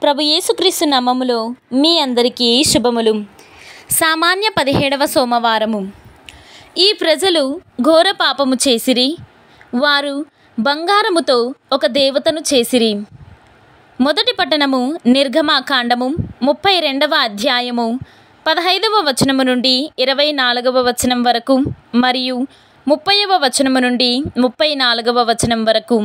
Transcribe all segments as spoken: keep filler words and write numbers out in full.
ప్రభు యేసుక్రీస్తు నామములో మీ అందరికీ శుభములు. సామాన్య పదిహేడవ సోమవారము. ఈ ప్రజలు ఘోర పాపము చేసిరి, వారు బంగారముతో ఒక దేవతను చేసిరి. మొదటి పట్టణము నిర్గమాకాండము ముప్పై రెండవ అధ్యాయము పదహైదవ వచనము నుండి ఇరవై నాలుగవ వచనం వరకు మరియు ముప్పైవ వచనము నుండి ముప్పై నాలుగవ వచనం వరకు.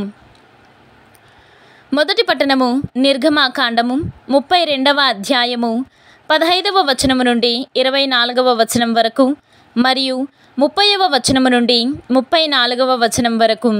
మొదటి పట్టణము నిర్గమాకాండము ముప్పై రెండవ అధ్యాయము పదహైదవ వచనము నుండి ఇరవై నాలుగవ వచనం వరకు మరియు ముప్పైవ వచనము నుండి ముప్పై నాలుగవ వచనం వరకు.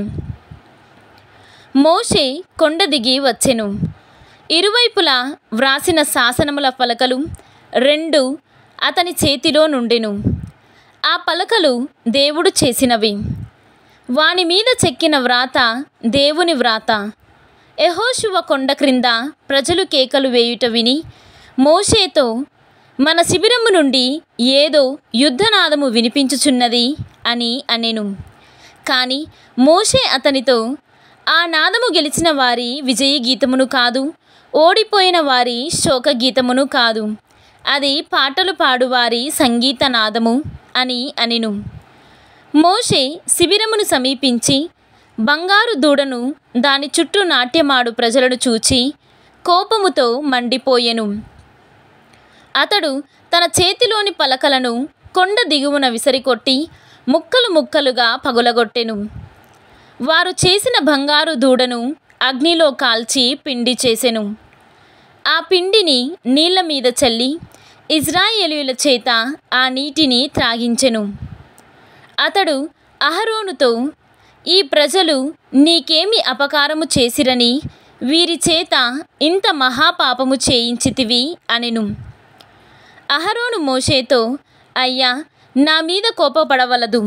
మోషే కొండ దిగి వచ్చెను. ఇరువైపులా వ్రాసిన శాసనముల పలకలు రెండు అతని చేతిలో నుండెను. ఆ పలకలు దేవుడు చేసినవి. వాని మీద చెక్కిన వ్రాత దేవుని వ్రాత. యెహోషువ కొండ క్రింద ప్రజలు కేకలు వేయుట విని మోషేతో, మన శిబిరము నుండి ఏదో యుద్ధనాదము వినిపించుచున్నది అని అనెను. కానీ మోషే అతనితో, ఆ నాదము గెలిచిన వారి విజయ గీతమును కాదు, ఓడిపోయిన వారి శోక గీతమును కాదు, అది పాటలు పాడువారి సంగీత నాదము అని అనెను. మోషే శిబిరమును సమీపించి బంగారు దూడను దాని చుట్టూ నాట్యమాడు ప్రజలను చూచి కోపముతో మండిపోయెను. అతడు తన చేతిలోని పలకలను కొండ దిగువన విసరికొట్టి ముక్కలు ముక్కలుగా పగులగొట్టెను. వారు చేసిన బంగారు దూడను అగ్నిలో కాల్చి పిండి చేసెను. ఆ పిండిని నీళ్ల మీద చల్లి ఇశ్రాయేలీయుల చేత ఆ నీటిని త్రాగించెను. అతడు అహరోనుతో, ఈ ప్రజలు నీకేమి అపకారము చేసిరని వీరి చేత ఇంత మహాపాపము చేయించితివి అనెను. అహరోను మోషేతో, అయ్యా, నా మీద కోపపడవలదు.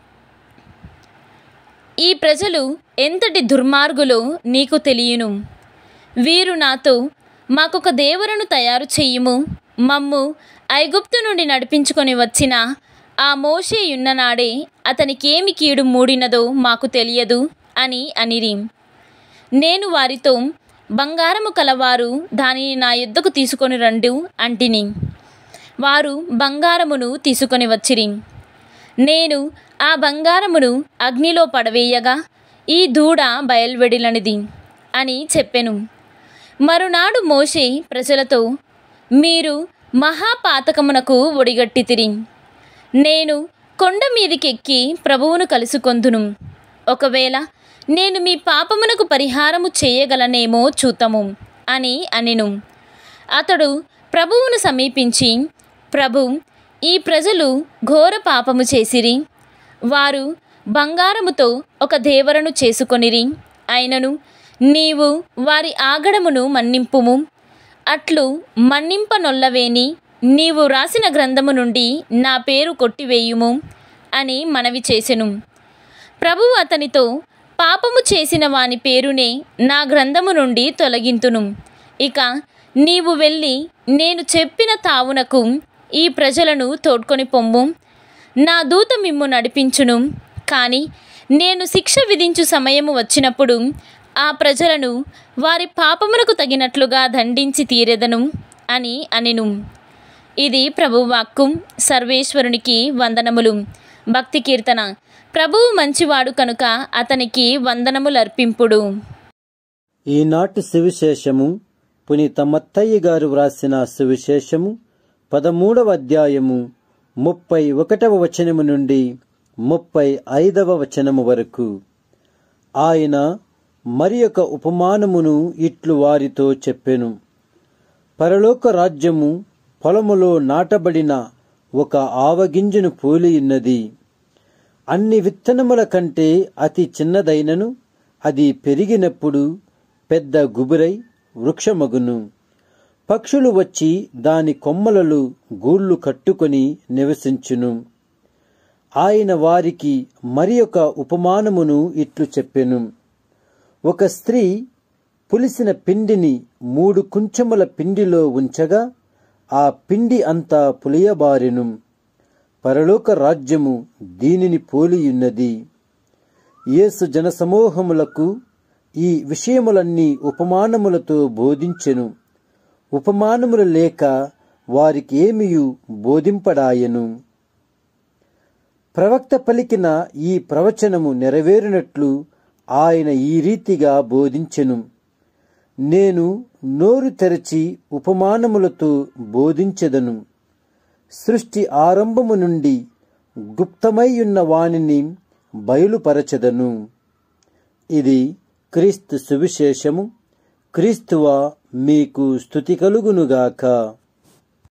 ఈ ప్రజలు ఎంతటి దుర్మార్గులో నీకు తెలియను. వీరు నాతో, మాకొక దేవరను తయారు చెయ్యుము, మమ్ము ఐగుప్తు నుండి నడిపించుకొని వచ్చిన ఆ మోషే యున్ననాడే అతనికేమి కీడు మూడినదో మాకు తెలియదు అని అనిరి. నేను వారితో, బంగారము కలవారు దానిని నా యొద్దకు తీసుకొని రండు అంటిని. వారు బంగారమును తీసుకొని వచ్చిరి. నేను ఆ బంగారమును అగ్నిలో పడవేయగా ఈ దూడ బయల్వెడిలనిది అని చెప్పెను. మరునాడు మోషే ప్రజలతో, మీరు మహాపాతకమునకు ఒడిగట్టితిరి. నేను కొండ మీదికెక్కి ప్రభువును కలుసుకొందును. ఒకవేళ నేను మీ పాపమునకు పరిహారము చేయగలనేమో చూతము అని అనెను. అతడు ప్రభువును సమీపించి, ప్రభు, ఈ ప్రజలు ఘోర పాపము చేసిరి. వారు బంగారముతో ఒక దేవరను చేసుకొనిరి. అయినను నీవు వారి ఆగడమును మన్నింపుము. అట్లు మన్నింపనొల్లవేని నీవు రాసిన గ్రంథము నుండి నా పేరు కొట్టివేయుము అని మనవి చేసెను. ప్రభువు అతనితో, పాపము చేసిన వాని పేరునే నా గ్రంథము నుండి తొలగింతును. ఇక నీవు వెళ్ళి నేను చెప్పిన తావునకు ఈ ప్రజలను తోడ్కొని పొమ్ము. నా దూత మిమ్ము నడిపించును. కానీ నేను శిక్ష విధించు సమయము వచ్చినప్పుడు ఆ ప్రజలను వారి పాపమునకు తగినట్లుగా దండించి తీరెదను అని అనెను. ఇది ప్రభువాక్కు. సర్వేశ్వరునికి వందనములు. భక్తి కీర్తన. ప్రభువు మంచివాడు కనుక అతనికి వందనములర్పింపుడు. ఈనాటి సువిశేషము పునీత మత్తయ్య గారు వ్రాసిన సువిశేషము పదమూడవ అధ్యాయము ముప్పై ఒకటవ వచనము నుండి ముప్పై ఐదవ వచనము వరకు. ఆయన మరి ఒక ఉపమానమును ఇట్లు వారితో చెప్పెను. పరలోక రాజ్యము పొలములో నాటబడిన ఒక ఆవగింజను పోలియున్నది. అన్ని విత్తనముల కంటే అతి చిన్నదైనను అది పెరిగినప్పుడు పెద్ద గుబురై వృక్షమగును. పక్షులు వచ్చి దాని కొమ్మలలో గూళ్ళు కట్టుకొని నివసించును. ఆయన వారికి మరి ఒక ఉపమానమును ఇట్లు చెప్పెను. ఒక స్త్రీ పులిసిన పిండిని మూడు కుంచెముల పిండిలో ఉంచగా ఆ పిండి అంతా పులియబారెను. పరలోక రాజ్యము దీనిని పోలియున్నది. యేసు జనసమూహములకు ఈ విషయములన్నీ ఉపమానములతో బోధించెను. ఉపమానములు లేక వారికి ఏమియు బోధింపడాయను. ప్రవక్త పలికిన ఈ ప్రవచనము నెరవేరినట్లు ఆయన ఈ రీతిగా బోధించెను. నేను నోరు తెరచి ఉపమానములతో బోధించెదను. సృష్టి ఆరంభము నుండి గుప్తమైయున్న వానిని బయలుపరచెదను. ఇది క్రీస్తు సువిశేషము. క్రీస్తువా మీకు స్తుతి కలుగునుగాక.